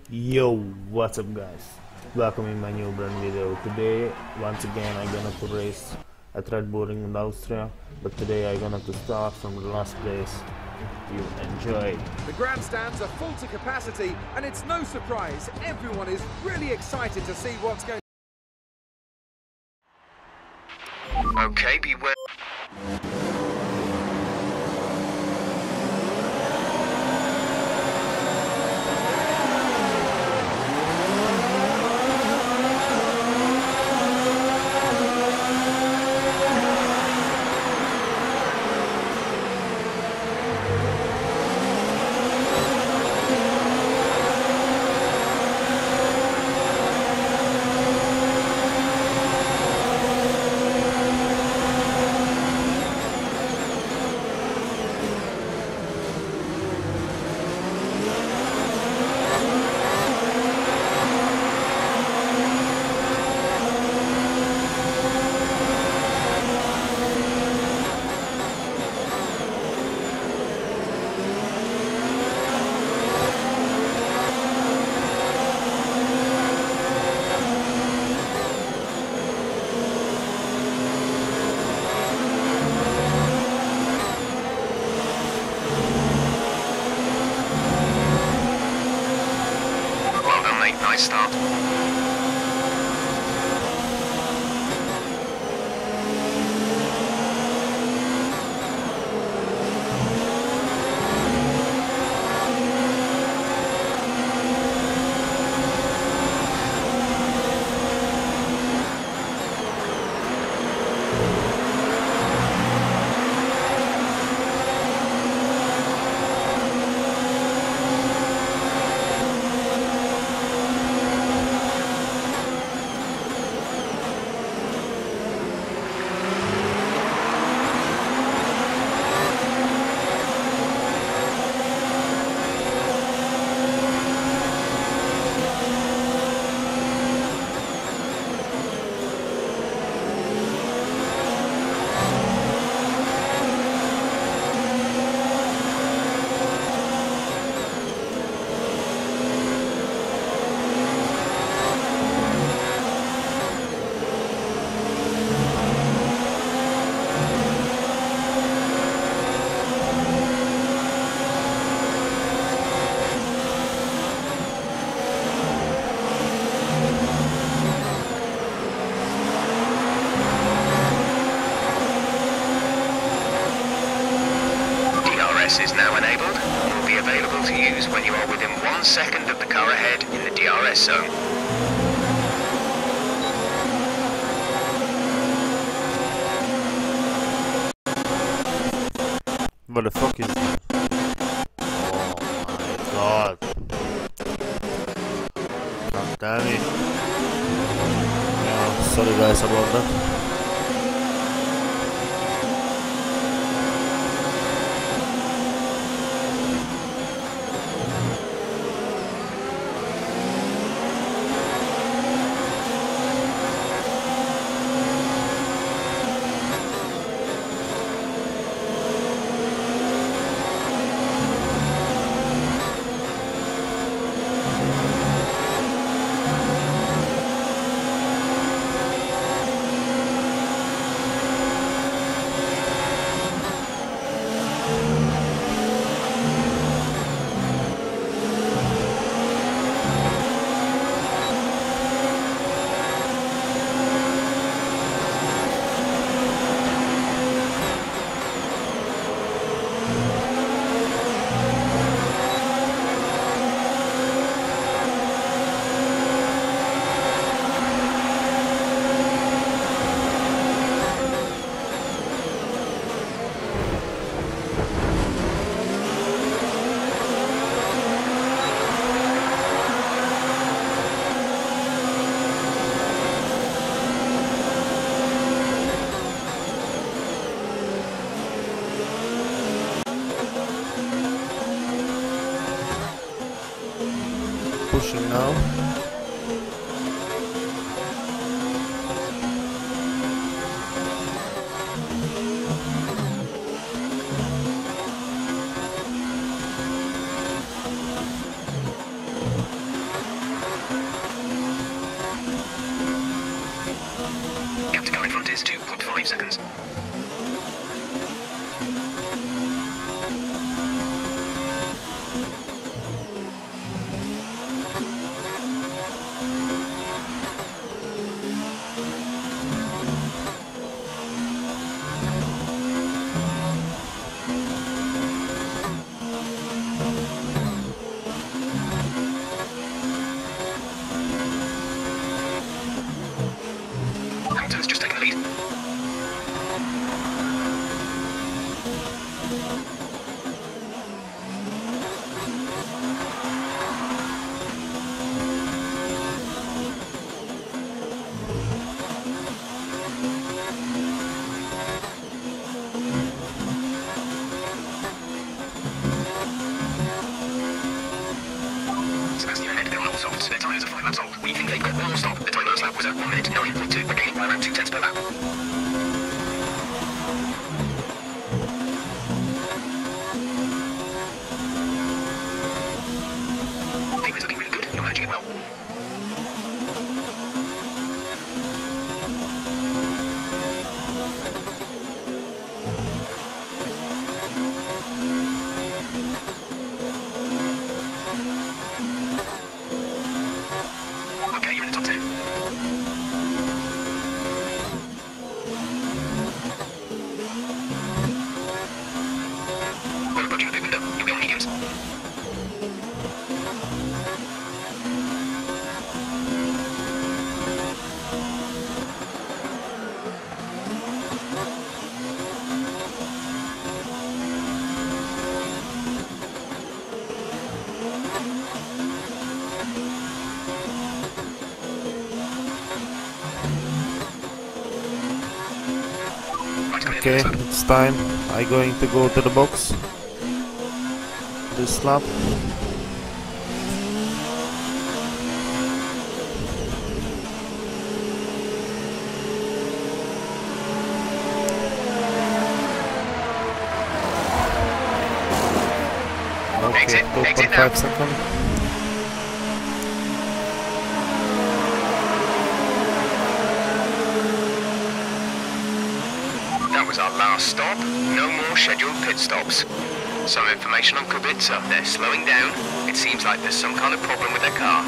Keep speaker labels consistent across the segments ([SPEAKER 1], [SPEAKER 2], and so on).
[SPEAKER 1] Yo, what's up guys? Welcome in my new brand video. Today, once again, I'm gonna to race a thread boarding in Austria, but today I'm gonna to start from the last place. You enjoy.
[SPEAKER 2] The grandstands are full to capacity, and it's no surprise everyone is really excited to see what's going.
[SPEAKER 3] Okay, beware. Nice start. Is now enabled and will be available to use when you are within 1 second of the car ahead in the DRS zone.
[SPEAKER 1] What the fuck is that? Oh my god. God damn it. Yeah, sorry guys about that. Pushing now.
[SPEAKER 3] seconds. Hamilton's just taken the lead. Sebastian ahead, they're on all softs. Their tyres are 5 laps old. We think they've got one more stop. The time last lap was at 1 minute 9.2, regaining by around 2 tenths per lap. David's looking really good. You're managing it well. Okay, you're in the top 10. Well, approaching the big window. You'll be on mediums. Right, coming in
[SPEAKER 1] Okay,
[SPEAKER 3] next lap.
[SPEAKER 1] it's time. I'm going to go to the box this lap. Okay,
[SPEAKER 3] Exit now.
[SPEAKER 1] 2.5 seconds.
[SPEAKER 3] That was our last stop. No more scheduled pit stops. Some information on Kubica. They're slowing down. It seems like there's some kind of problem with their car.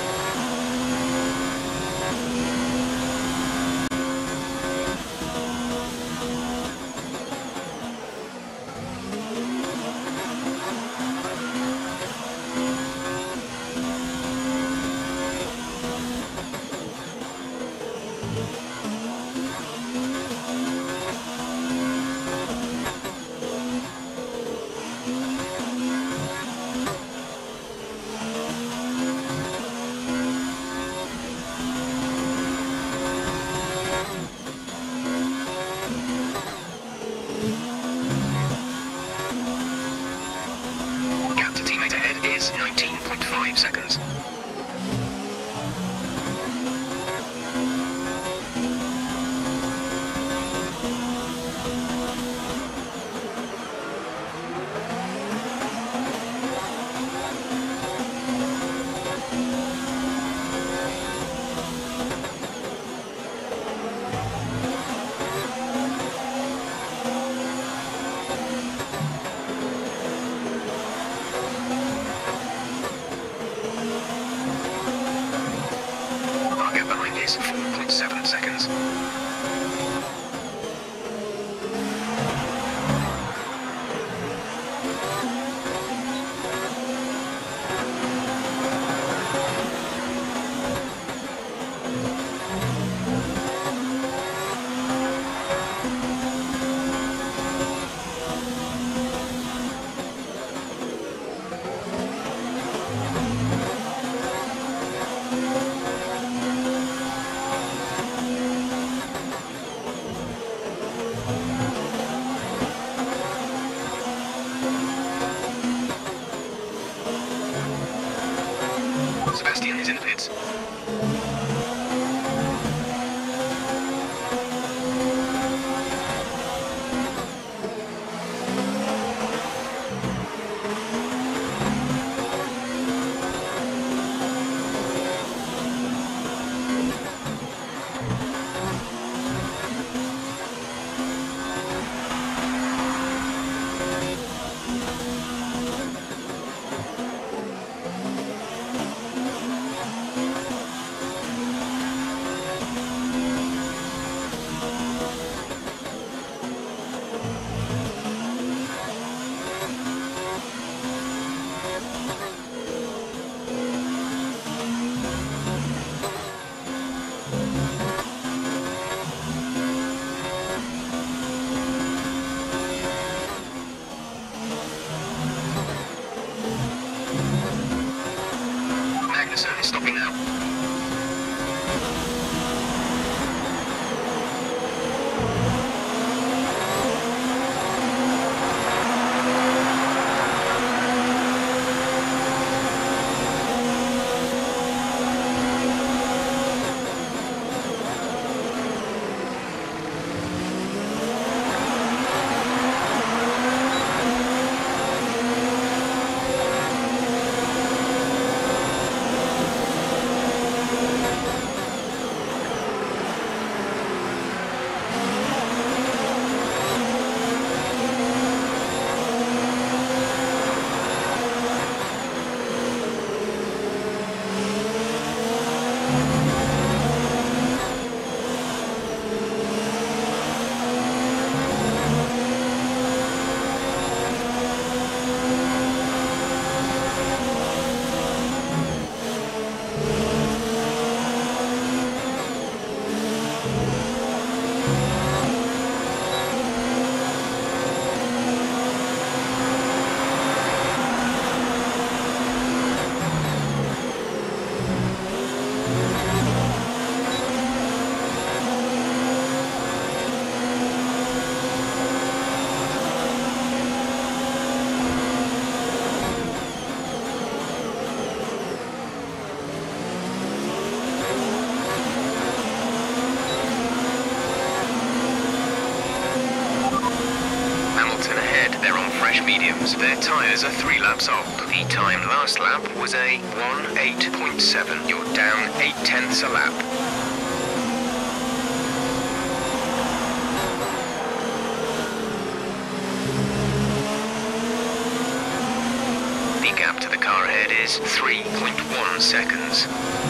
[SPEAKER 3] Gap to teammate ahead is 19.5 seconds. Our gap behind is 4.7 seconds. Sebastian is in the pits. Anderson is stopping now. Mediums. Their tyres are 3 laps old. The time last lap was a 1:8.7. You're down 0.8 a lap. The gap to the car ahead is 3.1 seconds.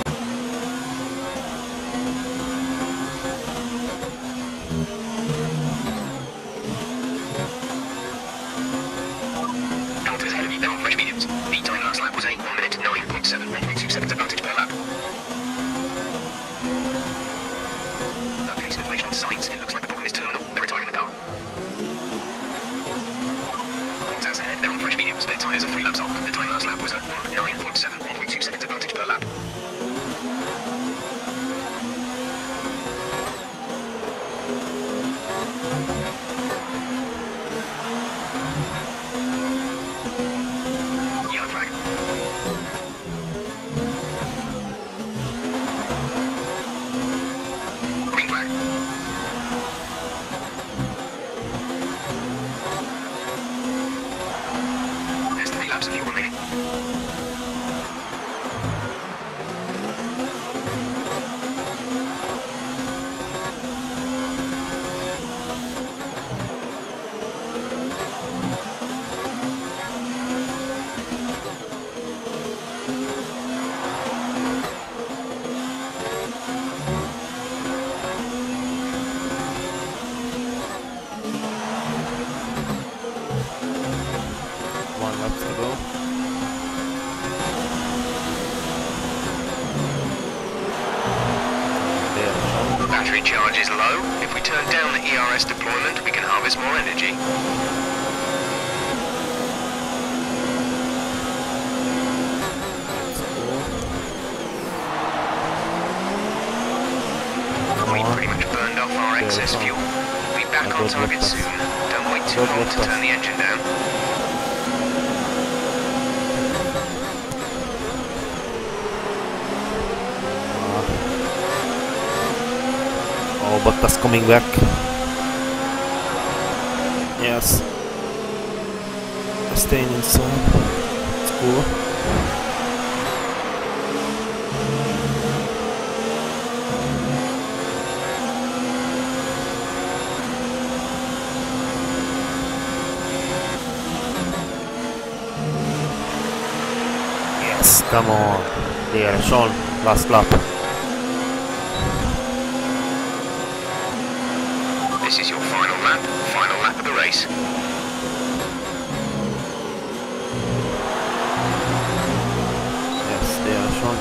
[SPEAKER 3] Battery charge is low. If we turn down the ERS deployment, we can harvest more energy. We pretty much burned off our excess fuel. We'll be back on target soon. Don't wait too long to turn the engine down.
[SPEAKER 1] Oh, Bottas coming back. Yes. Staying inside. It's cool. Yes, come on. There, Sean, last lap.
[SPEAKER 3] This is your final lap of the race.
[SPEAKER 1] Yes, there, Sean.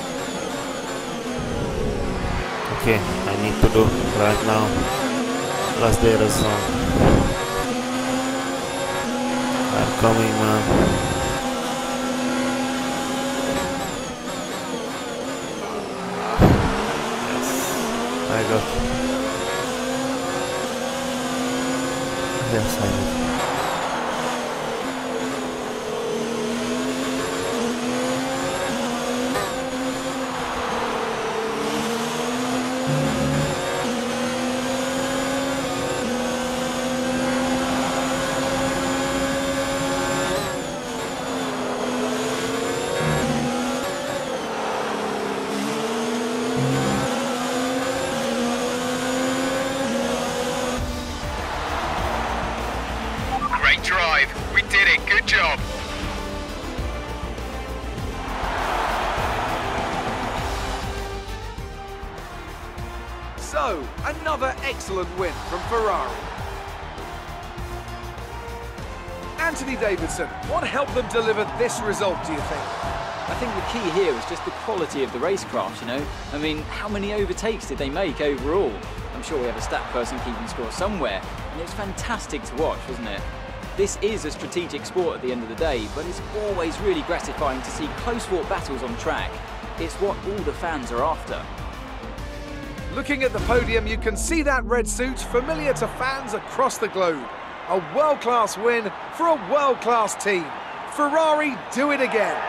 [SPEAKER 1] Okay, I need to do right now Last day of the sun. I'm coming, man. I got it. Yes, I did.
[SPEAKER 3] Great drive. We did it. Good job.
[SPEAKER 2] So, another excellent win from Ferrari. Anthony Davidson, what helped them deliver this result, do you think?
[SPEAKER 4] I think the key here was just the quality of the racecraft, you know? I mean, how many overtakes did they make overall? I'm sure we have a stat person keeping score somewhere, and it was fantastic to watch, wasn't it? This is a strategic sport at the end of the day, but it's always really gratifying to see close-fought battles on track. It's what all the fans are after.
[SPEAKER 2] Looking at the podium, you can see that red suit familiar to fans across the globe. A world-class win for a world-class team. Ferrari do it again.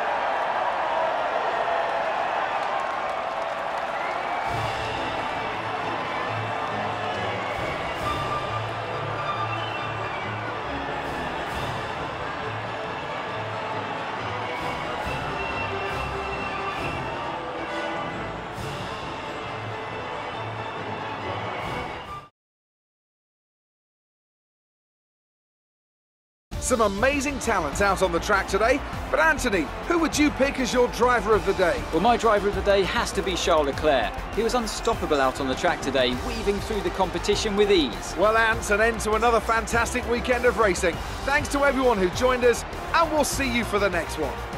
[SPEAKER 2] Some amazing talents out on the track today, but Anthony, who would you pick as your driver of the day?
[SPEAKER 4] Well, my driver of the day has to be Charles Leclerc. He was unstoppable out on the track today, weaving through the competition with ease.
[SPEAKER 2] Well, Ant, an end to another fantastic weekend of racing. Thanks to everyone who joined us, and we'll see you for the next one.